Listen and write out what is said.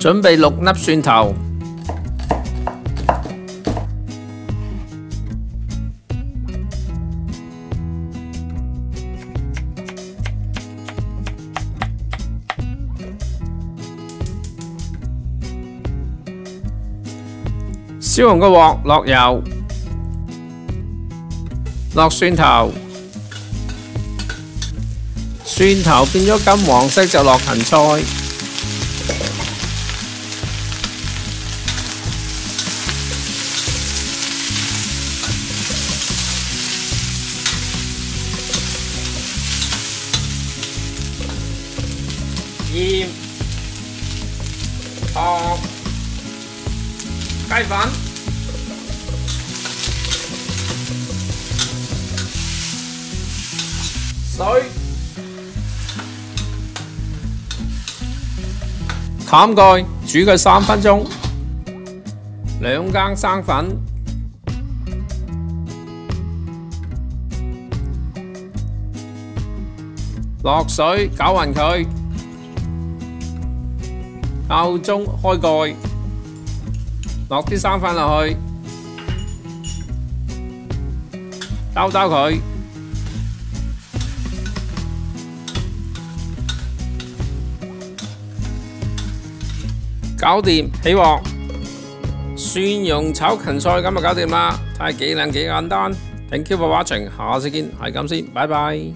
準備6粒蒜頭，燒紅個鑊，落油，落蒜頭，蒜頭變咗金黃色就落芹菜。鹽、糖、雞粉、水，冚蓋煮佢3分鐘。2羹生粉，落水攪勻佢。夠鐘開蓋，落啲生粉落去，兜佢，搞掂起鑊。蒜蓉炒芹菜咁就搞掂啦，睇下幾靚幾簡單。Thank you for watching，下次見，係咁先，拜拜。